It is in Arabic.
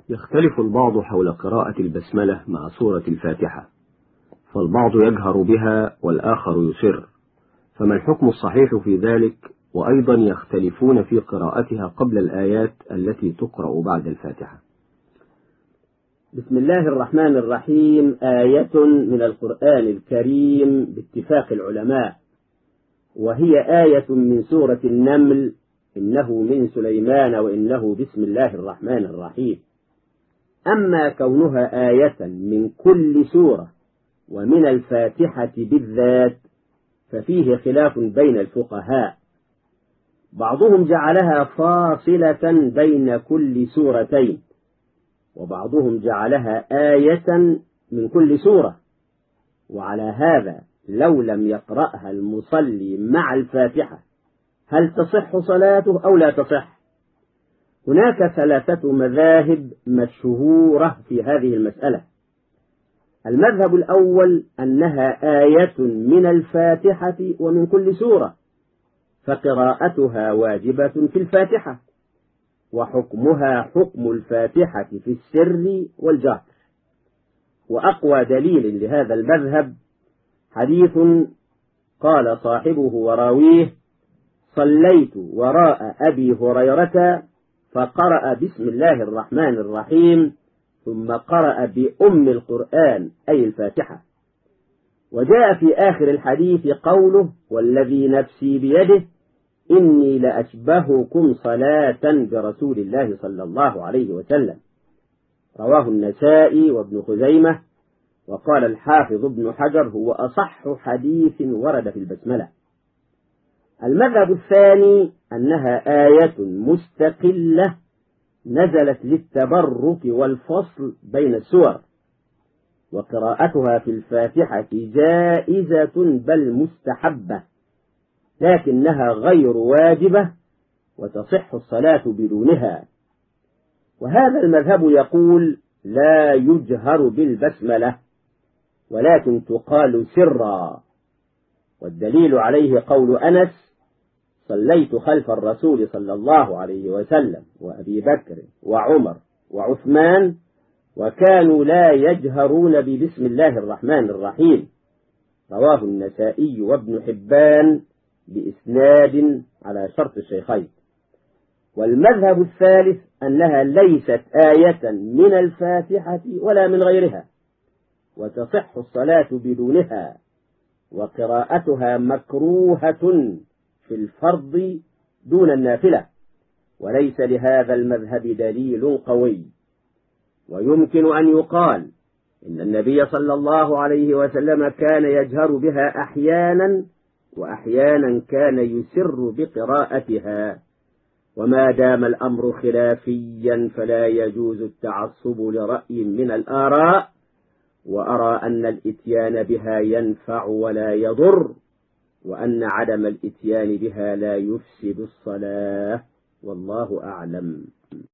يختلف البعض حول قراءة البسملة مع سورة الفاتحة، فالبعض يجهر بها والآخر يسر، فما الحكم الصحيح في ذلك؟ وأيضا يختلفون في قراءتها قبل الآيات التي تقرأ بعد الفاتحة. بسم الله الرحمن الرحيم آية من القرآن الكريم باتفاق العلماء، وهي آية من سورة النمل، إنه من سليمان وإنه بسم الله الرحمن الرحيم. أما كونها آية من كل سورة ومن الفاتحة بالذات ففيه خلاف بين الفقهاء، بعضهم جعلها فاصلة بين كل سورتين، وبعضهم جعلها آية من كل سورة. وعلى هذا لو لم يقرأها المصلي مع الفاتحة هل تصح صلاته أو لا تصح؟ هناك ثلاثة مذاهب مشهورة في هذه المسألة. المذهب الأول أنها آية من الفاتحة ومن كل سورة، فقراءتها واجبة في الفاتحة، وحكمها حكم الفاتحة في السر والجهر. وأقوى دليل لهذا المذهب حديث قال صاحبه وراويه: صليت وراء أبي هريرة فقرأ بسم الله الرحمن الرحيم ثم قرأ بأم القرآن أي الفاتحة. وجاء في آخر الحديث قوله: والذي نفسي بيده إني لأشبهكم صلاة برسول الله صلى الله عليه وسلم. رواه النسائي وابن خزيمة، وقال الحافظ ابن حجر هو أصح حديث ورد في البسملة. المذهب الثاني أنها آية مستقلة نزلت للتبرك والفصل بين السور، وقراءتها في الفاتحة جائزة بل مستحبة، لكنها غير واجبة وتصح الصلاة بدونها. وهذا المذهب يقول لا يجهر بالبسملة ولكن تقال سرا، والدليل عليه قول أنس: صليت خلف الرسول صلى الله عليه وسلم وأبي بكر وعمر وعثمان وكانوا لا يجهرون ببسم الله الرحمن الرحيم. رواه النسائي وابن حبان بإسناد على شرط الشيخين. والمذهب الثالث أنها ليست آية من الفاتحة ولا من غيرها، وتصح الصلاة بدونها، وقراءتها مكروهة في الفرض دون النافلة، وليس لهذا المذهب دليل قوي. ويمكن أن يقال إن النبي صلى الله عليه وسلم كان يجهر بها أحيانا، وأحيانا كان يسر بقراءتها، وما دام الأمر خلافيا فلا يجوز التعصب لرأي من الآراء، وأرى أن الإتيان بها ينفع ولا يضر، وأن عدم الإتيان بها لا يفسد الصلاة، والله أعلم.